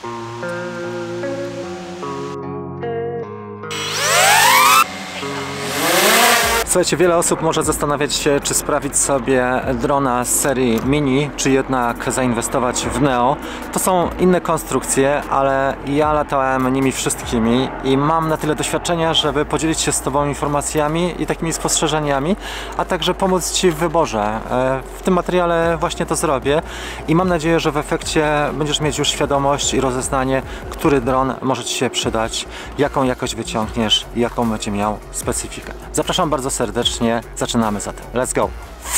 Słuchajcie, wiele osób może zastanawiać się, czy sprawić sobie drona z serii Mini, czy jednak zainwestować w Neo. To są inne konstrukcje, ale ja latałem nimi wszystkimi i mam na tyle doświadczenia, żeby podzielić się z Tobą informacjami i takimi spostrzeżeniami, a także pomóc Ci w wyborze. W tym materiale właśnie to zrobię i mam nadzieję, że w efekcie będziesz mieć już świadomość i rozeznanie, który dron może Ci się przydać, jaką jakość wyciągniesz i jaką będzie miał specyfikę. Zapraszam bardzo serdecznie, zaczynamy zatem. Let's go!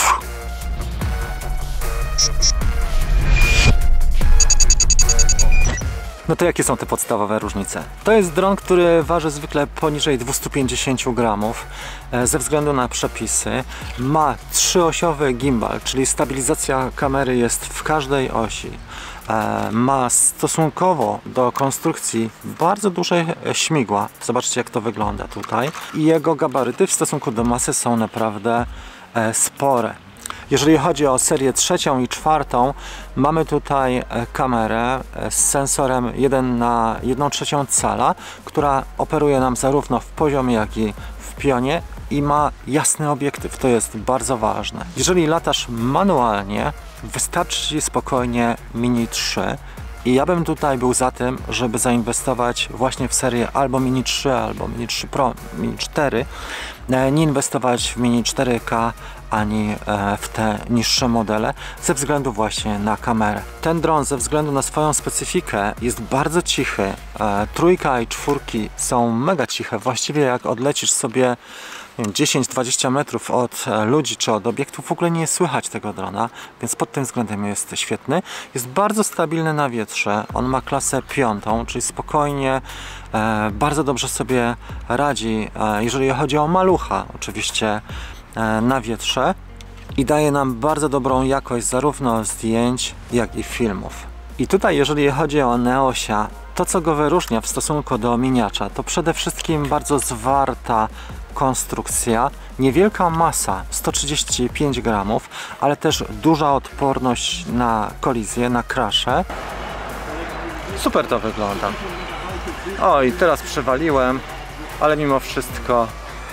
No to jakie są te podstawowe różnice? To jest dron, który waży zwykle poniżej 250 gramów ze względu na przepisy. Ma trzyosiowy gimbal, czyli stabilizacja kamery jest w każdej osi. Ma stosunkowo do konstrukcji bardzo duże śmigła. Zobaczcie, jak to wygląda tutaj. I jego gabaryty w stosunku do masy są naprawdę spore. Jeżeli chodzi o serię trzecią i czwartą, mamy tutaj kamerę z sensorem 1/1/3 cala, która operuje nam zarówno w poziomie, jak i w pionie i ma jasny obiektyw. To jest bardzo ważne. Jeżeli latasz manualnie, wystarczy Ci spokojnie Mini 3 i ja bym tutaj był za tym, żeby zainwestować właśnie w serię albo Mini 3, albo Mini 3 Pro, Mini 4. Nie inwestować w Mini 4K ani w te niższe modele ze względu właśnie na kamerę. Ten dron ze względu na swoją specyfikę jest bardzo cichy. Trójka i czwórki są mega ciche. Właściwie jak odlecisz sobie 10-20 metrów od ludzi czy od obiektów, w ogóle nie słychać tego drona, więc pod tym względem jest świetny. Jest bardzo stabilny na wietrze. On ma klasę 5, czyli spokojnie, bardzo dobrze sobie radzi, jeżeli chodzi o malucha, oczywiście na wietrze, i daje nam bardzo dobrą jakość zarówno zdjęć, jak i filmów. I tutaj, jeżeli chodzi o Neosia, to co go wyróżnia w stosunku do miniacza, to przede wszystkim bardzo zwarta konstrukcja, niewielka masa 135 gramów, ale też duża odporność na kolizję, na krasze. Super to wygląda. Oj, teraz przewaliłem, ale mimo wszystko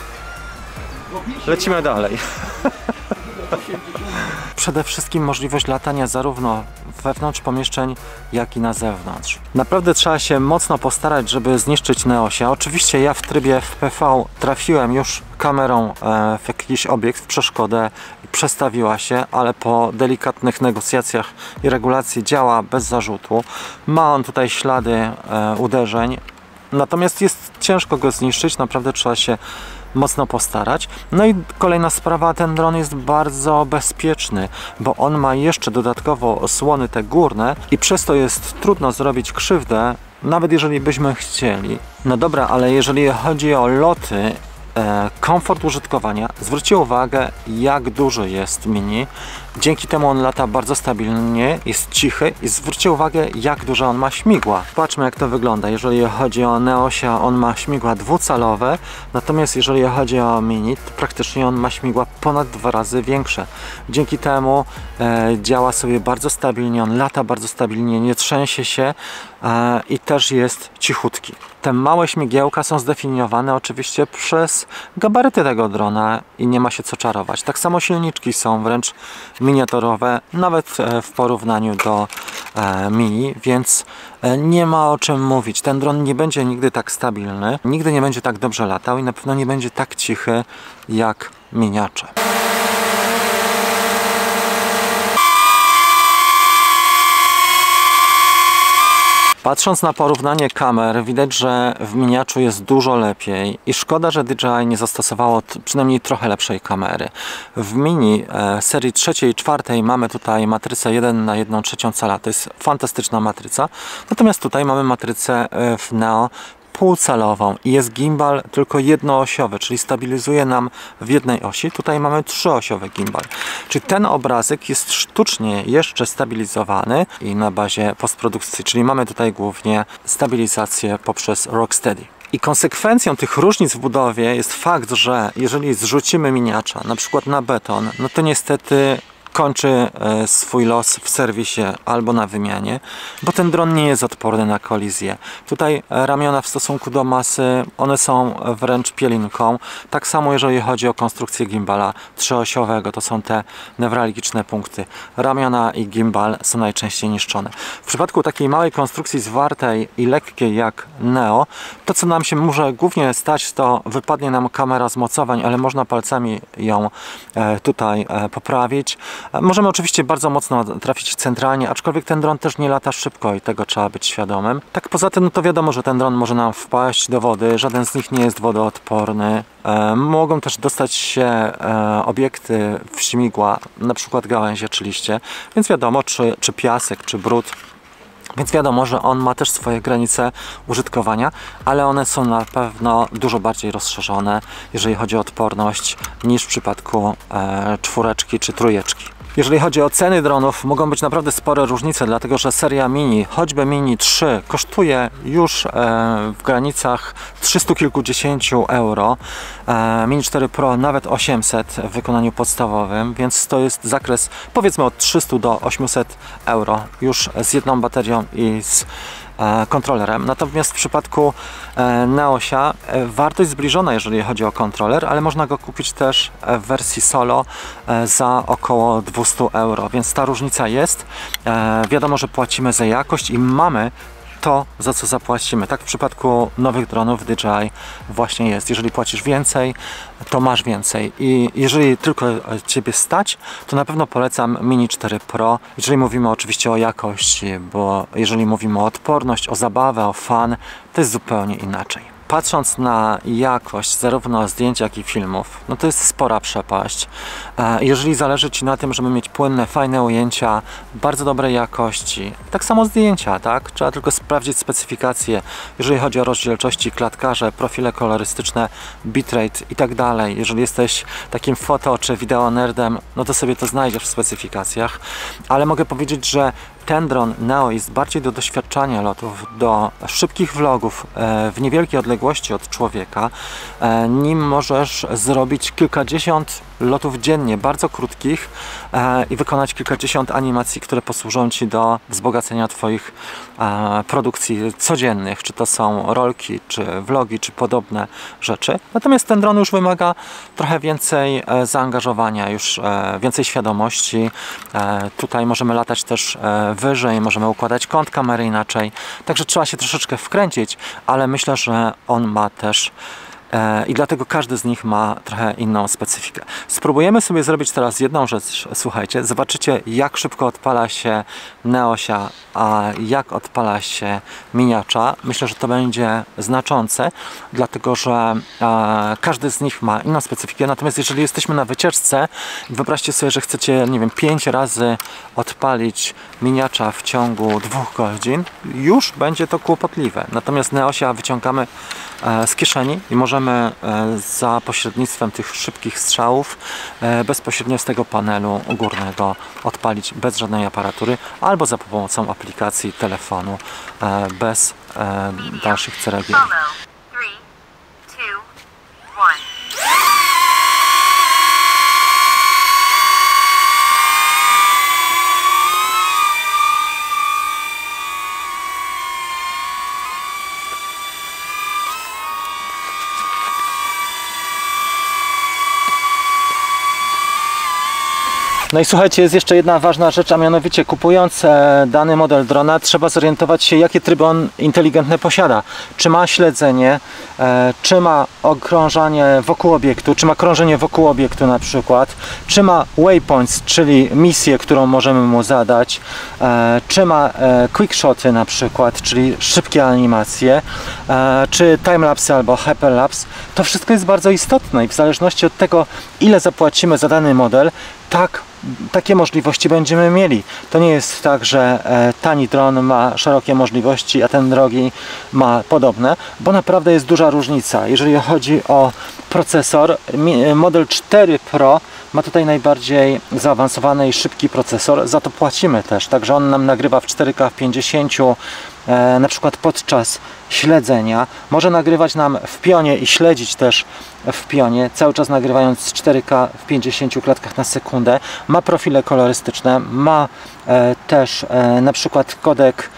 lecimy dalej. Przede wszystkim możliwość latania zarówno wewnątrz pomieszczeń, jak i na zewnątrz. Naprawdę trzeba się mocno postarać, żeby zniszczyć Neosia. Oczywiście ja w trybie FPV trafiłem już kamerą w jakiś obiekt, w przeszkodę i przestawiła się, ale po delikatnych negocjacjach i regulacji działa bez zarzutu. Ma on tutaj ślady uderzeń, natomiast jest ciężko go zniszczyć, naprawdę trzeba się mocno postarać. No i kolejna sprawa, ten dron jest bardzo bezpieczny, bo on ma jeszcze dodatkowo osłony te górne i przez to jest trudno zrobić krzywdę, nawet jeżeli byśmy chcieli. No dobra, ale jeżeli chodzi o loty, komfort użytkowania, zwróćcie uwagę, jak duży jest Mini. Dzięki temu on lata bardzo stabilnie, jest cichy i zwróćcie uwagę, jak duże on ma śmigła. Patrzmy, jak to wygląda. Jeżeli chodzi o Neosia, on ma śmigła dwucalowe, natomiast jeżeli chodzi o Mini, to praktycznie on ma śmigła ponad 2 razy większe. Dzięki temu działa sobie bardzo stabilnie, on lata bardzo stabilnie, nie trzęsie się i też jest cichutki. Te małe śmigiełka są zdefiniowane oczywiście przez gabaryty tego drona i nie ma się co czarować. Tak samo silniczki są wręcz miniaturowe, nawet w porównaniu do Mini, więc nie ma o czym mówić. Ten dron nie będzie nigdy tak stabilny, nigdy nie będzie tak dobrze latał i na pewno nie będzie tak cichy jak miniacze. Patrząc na porównanie kamer, widać, że w miniaczu jest dużo lepiej i szkoda, że DJI nie zastosowało przynajmniej trochę lepszej kamery. W Mini serii trzeciej i czwartej mamy tutaj matrycę 1/1/3 cala, to jest fantastyczna matryca, natomiast tutaj mamy matrycę w Neo półcalową i jest gimbal tylko jednoosiowy, czyli stabilizuje nam w jednej osi. Tutaj mamy trzyosiowy gimbal, czyli ten obrazek jest sztucznie jeszcze stabilizowany i na bazie postprodukcji, czyli mamy tutaj głównie stabilizację poprzez Rocksteady. I konsekwencją tych różnic w budowie jest fakt, że jeżeli zrzucimy miniacza na przykład na beton, no to niestety kończy swój los w serwisie albo na wymianie, bo ten dron nie jest odporny na kolizję. Tutaj ramiona w stosunku do masy, one są wręcz pielinką. Tak samo jeżeli chodzi o konstrukcję gimbala trzyosiowego, to są te newralgiczne punkty. Ramiona i gimbal są najczęściej niszczone. W przypadku takiej małej konstrukcji zwartej i lekkiej jak Neo, to co nam się może głównie stać, to wypadnie nam kamera z mocowań, ale można palcami ją tutaj poprawić. Możemy oczywiście bardzo mocno trafić centralnie, aczkolwiek ten dron też nie lata szybko i tego trzeba być świadomym. Tak poza tym, no to wiadomo, że ten dron może nam wpaść do wody, żaden z nich nie jest wodoodporny. Mogą też dostać się obiekty w śmigła, na przykład gałęzie czy liście, więc wiadomo, czy piasek, czy brud. Więc wiadomo, że on ma też swoje granice użytkowania, ale one są na pewno dużo bardziej rozszerzone, jeżeli chodzi o odporność, niż w przypadku czwóreczki czy trójeczki. Jeżeli chodzi o ceny dronów, mogą być naprawdę spore różnice, dlatego że seria Mini, choćby Mini 3, kosztuje już w granicach 300 kilkudziesięciu euro. Mini 4 Pro nawet 800 w wykonaniu podstawowym, więc to jest zakres powiedzmy od 300 do 800 euro już z jedną baterią i z kontrolerem. Natomiast w przypadku Neosia wartość zbliżona, jeżeli chodzi o kontroler, ale można go kupić też w wersji solo za około 200 euro, więc ta różnica jest. Wiadomo, że płacimy za jakość i mamy to, za co zapłacimy. Tak w przypadku nowych dronów DJI właśnie jest. Jeżeli płacisz więcej, to masz więcej. I jeżeli tylko Ciebie stać, to na pewno polecam Mini 4 Pro. Jeżeli mówimy oczywiście o jakości, bo jeżeli mówimy o odporność, o zabawę, o fan, to jest zupełnie inaczej. Patrząc na jakość zarówno zdjęć, jak i filmów, no to jest spora przepaść. Jeżeli zależy Ci na tym, żeby mieć płynne, fajne ujęcia, bardzo dobrej jakości, tak samo zdjęcia, tak? Trzeba tylko sprawdzić specyfikacje, jeżeli chodzi o rozdzielczości, klatkarze, profile kolorystyczne, bitrate i tak dalej. Jeżeli jesteś takim foto czy wideo nerdem, no to sobie to znajdziesz w specyfikacjach, ale mogę powiedzieć, że ten dron Neo jest bardziej do doświadczania lotów, do szybkich vlogów w niewielkiej odległości od człowieka. Nim możesz zrobić kilkadziesiąt lotów dziennie, bardzo krótkich i wykonać kilkadziesiąt animacji, które posłużą Ci do wzbogacenia Twoich produkcji codziennych, czy to są rolki, czy vlogi, czy podobne rzeczy. Natomiast ten dron już wymaga trochę więcej zaangażowania, już więcej świadomości. Tutaj możemy latać też wyżej, możemy układać kąt kamery inaczej, także trzeba się troszeczkę wkręcić, ale myślę, że on ma też i dlatego każdy z nich ma trochę inną specyfikę. Spróbujemy sobie zrobić teraz jedną rzecz, słuchajcie, zobaczycie jak szybko odpala się Neosia, a jak odpala się Miniacza. Myślę, że to będzie znaczące, dlatego że każdy z nich ma inną specyfikę, natomiast jeżeli jesteśmy na wycieczce, wyobraźcie sobie, że chcecie, nie wiem, 5 razy odpalić Miniacza w ciągu 2 godzin, już będzie to kłopotliwe. Natomiast Neosia wyciągamy z kieszeni i możemy za pośrednictwem tych szybkich strzałów bezpośrednio z tego panelu górnego odpalić bez żadnej aparatury albo za pomocą aplikacji telefonu bez dalszych ceregieli. No i słuchajcie, jest jeszcze jedna ważna rzecz, a mianowicie kupując dany model drona trzeba zorientować się, jakie tryby on inteligentne posiada. Czy ma śledzenie, czy ma okrążanie wokół obiektu, czy ma krążenie wokół obiektu na przykład, czy ma waypoints, czyli misję, którą możemy mu zadać, czy ma quickshoty na przykład, czyli szybkie animacje, czy timelapse albo hyperlapse. To wszystko jest bardzo istotne i w zależności od tego, ile zapłacimy za dany model, takie możliwości będziemy mieli. To nie jest tak, że tani dron ma szerokie możliwości, a ten drogi ma podobne, bo naprawdę jest duża różnica. Jeżeli chodzi o procesor, model 4 Pro ma tutaj najbardziej zaawansowany i szybki procesor, za to płacimy też, także on nam nagrywa w 4K w 50 na przykład podczas śledzenia. Może nagrywać nam w pionie i śledzić też w pionie, cały czas nagrywając 4K w 50 klatkach na sekundę. Ma profile kolorystyczne, ma też na przykład kodek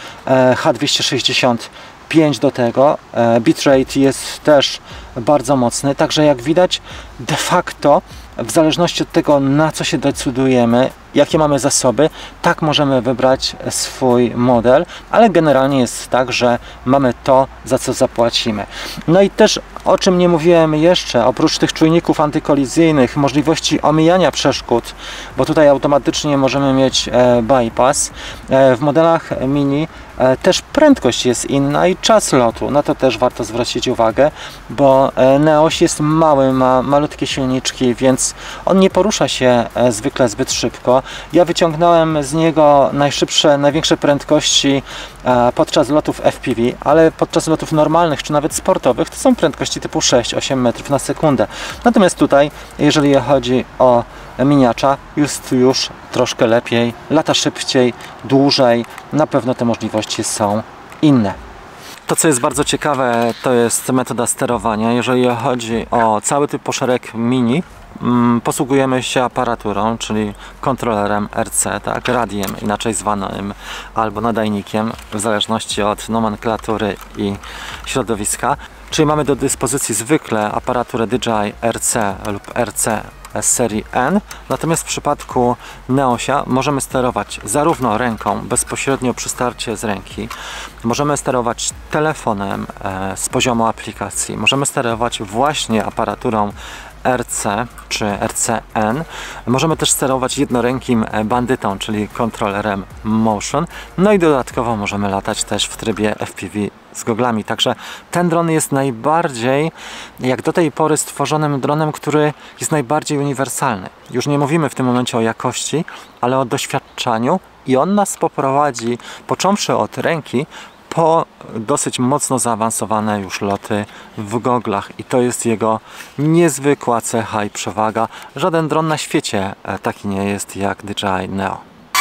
H265 do tego. Bitrate jest też bardzo mocny, także jak widać, de facto w zależności od tego, na co się decydujemy, jakie mamy zasoby, tak możemy wybrać swój model, ale generalnie jest tak, że mamy to, za co zapłacimy. No i też, o czym nie mówiłem jeszcze, oprócz tych czujników antykolizyjnych, możliwości omijania przeszkód, bo tutaj automatycznie możemy mieć bypass, w modelach mini też prędkość jest inna i czas lotu, na to też warto zwrócić uwagę, bo Neos jest mały, ma malutkie silniczki, więc on nie porusza się zwykle zbyt szybko. Ja wyciągnąłem z niego największe prędkości podczas lotów FPV, ale podczas lotów normalnych czy nawet sportowych to są prędkości typu 6-8 metrów na sekundę. Natomiast tutaj, jeżeli chodzi o miniacza, jest już troszkę lepiej, lata szybciej, dłużej, na pewno te możliwości są inne. To, co jest bardzo ciekawe, to jest metoda sterowania. Jeżeli chodzi o cały typ poszerek mini, posługujemy się aparaturą, czyli kontrolerem RC, tak, radiem inaczej zwanym, albo nadajnikiem, w zależności od nomenklatury i środowiska. Czyli mamy do dyspozycji zwykle aparaturę DJI RC lub RC z serii N, natomiast w przypadku Neosia możemy sterować zarówno ręką, bezpośrednio przy starcie z ręki, możemy sterować telefonem z poziomu aplikacji, możemy sterować właśnie aparaturą RC czy RCN. Możemy też sterować jednorękim bandytą, czyli kontrolerem Motion. No i dodatkowo możemy latać też w trybie FPV z goglami. Także ten dron jest najbardziej, jak do tej pory, stworzonym dronem, który jest najbardziej uniwersalny. Już nie mówimy w tym momencie o jakości, ale o doświadczaniu i on nas poprowadzi, począwszy od ręki, po dosyć mocno zaawansowane już loty w goglach i to jest jego niezwykła cecha i przewaga. Żaden dron na świecie taki nie jest jak DJI Neo.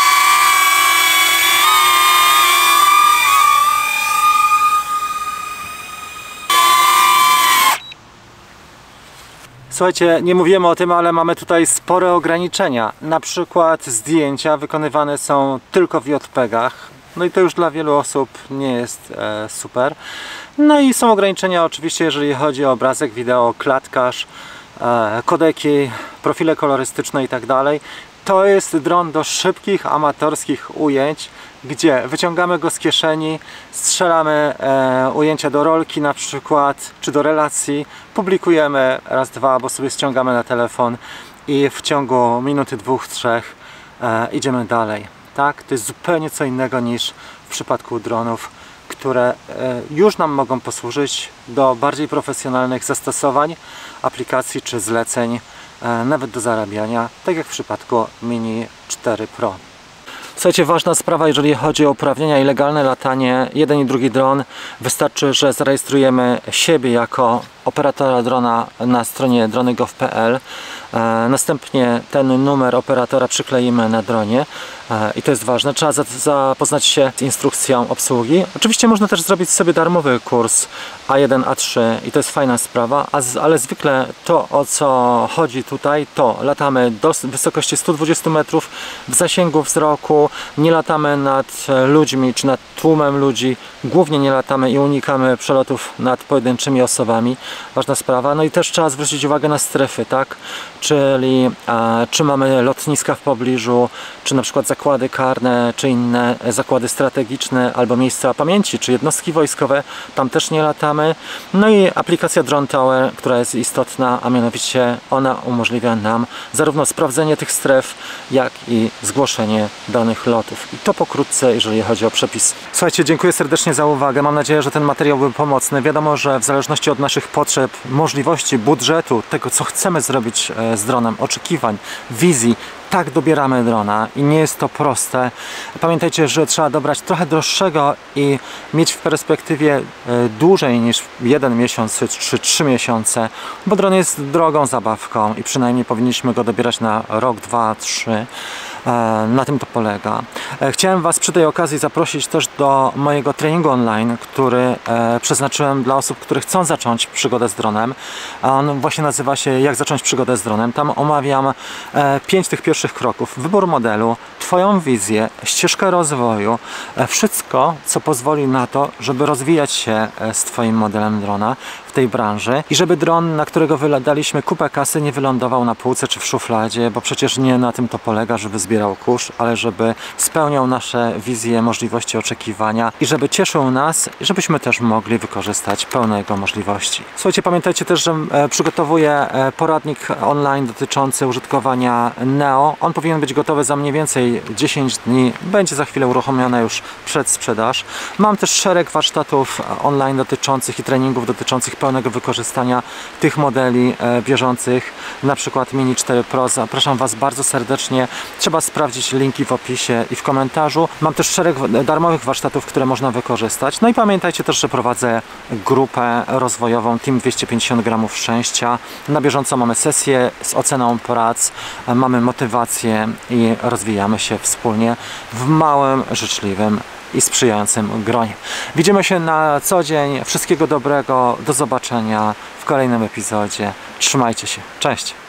Słuchajcie, nie mówimy o tym, ale mamy tutaj spore ograniczenia. Na przykład zdjęcia wykonywane są tylko w JPEG-ach. No i to już dla wielu osób nie jest super. No i są ograniczenia oczywiście, jeżeli chodzi o obrazek, wideo, klatkarz, kodeki, profile kolorystyczne i tak dalej. To jest dron do szybkich, amatorskich ujęć, gdzie wyciągamy go z kieszeni, strzelamy ujęcia do rolki na przykład, czy do relacji, publikujemy raz, dwa, albo sobie ściągamy na telefon i w ciągu minuty, dwóch, trzech idziemy dalej. Tak? To jest zupełnie co innego niż w przypadku dronów, które już nam mogą posłużyć do bardziej profesjonalnych zastosowań, aplikacji czy zleceń, nawet do zarabiania, tak jak w przypadku Mini 4 Pro. Słuchajcie, ważna sprawa, jeżeli chodzi o uprawnienia i legalne latanie, jeden i drugi dron, wystarczy, że zarejestrujemy siebie jako operatora drona na stronie drony.gov.pl. Następnie ten numer operatora przykleimy na dronie i to jest ważne. Trzeba zapoznać się z instrukcją obsługi. Oczywiście można też zrobić sobie darmowy kurs A1, A3 i to jest fajna sprawa, ale zwykle to, o co chodzi tutaj, to latamy do wysokości 120 metrów w zasięgu wzroku, nie latamy nad ludźmi czy nad tłumem ludzi, głównie nie latamy i unikamy przelotów nad pojedynczymi osobami. Ważna sprawa. No i też trzeba zwrócić uwagę na strefy, tak? Czyli czy mamy lotniska w pobliżu, czy na przykład zakłady karne, czy inne zakłady strategiczne, albo miejsca pamięci, czy jednostki wojskowe, tam też nie latamy. No i aplikacja Drone Tower, która jest istotna, a mianowicie ona umożliwia nam zarówno sprawdzenie tych stref, jak i zgłoszenie danych lotów. I to pokrótce, jeżeli chodzi o przepis. Słuchajcie, dziękuję serdecznie za uwagę. Mam nadzieję, że ten materiał był pomocny. Wiadomo, że w zależności od naszych potrzeb, możliwości, budżetu, tego, co chcemy zrobić z dronem, oczekiwań, wizji, tak dobieramy drona i nie jest to proste. Pamiętajcie, że trzeba dobrać trochę droższego i mieć w perspektywie dłużej niż 1 miesiąc czy 3 miesiące, bo dron jest drogą zabawką i przynajmniej powinniśmy go dobierać na rok, 2, 3. Na tym to polega. Chciałem Was przy tej okazji zaprosić też do mojego treningu online, który przeznaczyłem dla osób, które chcą zacząć przygodę z dronem. On właśnie nazywa się Jak zacząć przygodę z dronem. Tam omawiam 5 tych pierwszych kroków. Wybór modelu, Twoją wizję, ścieżkę rozwoju, wszystko, co pozwoli na to, żeby rozwijać się z Twoim modelem drona w tej branży i żeby dron, na którego wydaliśmy kupę kasy, nie wylądował na półce czy w szufladzie, bo przecież nie na tym to polega, żeby zbierał kurz, ale żeby spełniał nasze wizje, możliwości, oczekiwania i żeby cieszył nas i żebyśmy też mogli wykorzystać pełne jego możliwości. Słuchajcie, pamiętajcie też, że przygotowuję poradnik online dotyczący użytkowania Neo. On powinien być gotowy za mniej więcej 10 dni. Będzie za chwilę uruchomiona już przedsprzedaż. Mam też szereg warsztatów online dotyczących i treningów dotyczących pełnego wykorzystania tych modeli bieżących, na przykład Mini 4 Pro. Zapraszam Was bardzo serdecznie. Trzeba sprawdzić linki w opisie i w komentarzu. Mam też szereg darmowych warsztatów, które można wykorzystać. No i pamiętajcie też, że prowadzę grupę rozwojową Team 250 gramów szczęścia. Na bieżąco mamy sesję z oceną prac, mamy motywację i rozwijamy się wspólnie w małym, życzliwym i sprzyjającym gronie. Widzimy się na co dzień. Wszystkiego dobrego. Do zobaczenia w kolejnym epizodzie. Trzymajcie się. Cześć!